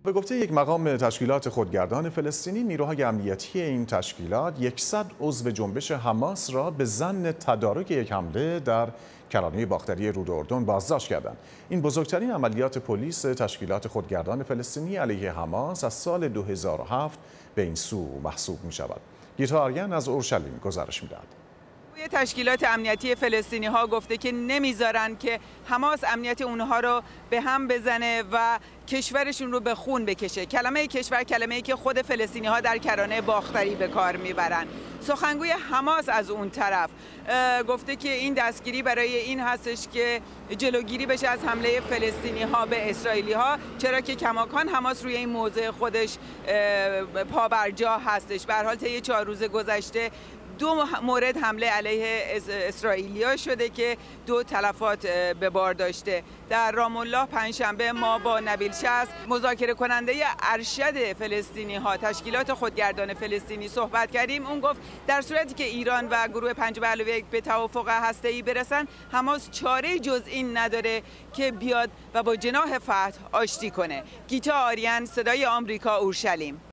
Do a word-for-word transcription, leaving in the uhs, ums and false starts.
به گفته یک مقام تشکیلات خودگردان فلسطینی، نیروهای امنیتی این تشکیلات صد عضو جنبش حماس را به ظن تدارک یک حمله در کرانه باختری رود اردن بازداشت کردند. این بزرگترین عملیات پلیس تشکیلات خودگردان فلسطینی علیه حماس از سال دو هزار و هفت به این سو محسوب می شود. گیتا آریان از اورشلیم گزارش می‌دهد. تشکیلات امنیتی فلسطینی ها گفته که نمیذارن که حماس امنیت اونها رو به هم بزنه و کشورشون رو به خون بکشه. کلمه کشور کلمه‌ای که خود فلسطینی ها در کرانه باختری به کار میبرن. سخنگوی حماس از اون طرف گفته که این دستگیری برای این هستش که جلوگیری بشه از حمله فلسطینی ها به اسرائیلی ها، چرا که کماکان حماس روی این موضع خودش پابرجا هستش. به هر حال طی چهار روز گذشته دو مورد حمله علیه اسرائیلیا شده که دو تلفات به بار داشته. در رام الله پنجشنبه ما با نبیل شصت، مذاکره کننده ارشد فلسطینی ها، تشکیلات خودگردان فلسطینی صحبت کردیم. اون گفت در صورتی که ایران و گروه پنج به علاوه یک به توافق هسته‌ای برسن، حماس چاره جز این نداره که بیاد و با جناح فتح آشتی کنه. گیتا آریان، صدای آمریکا، اورشلیم.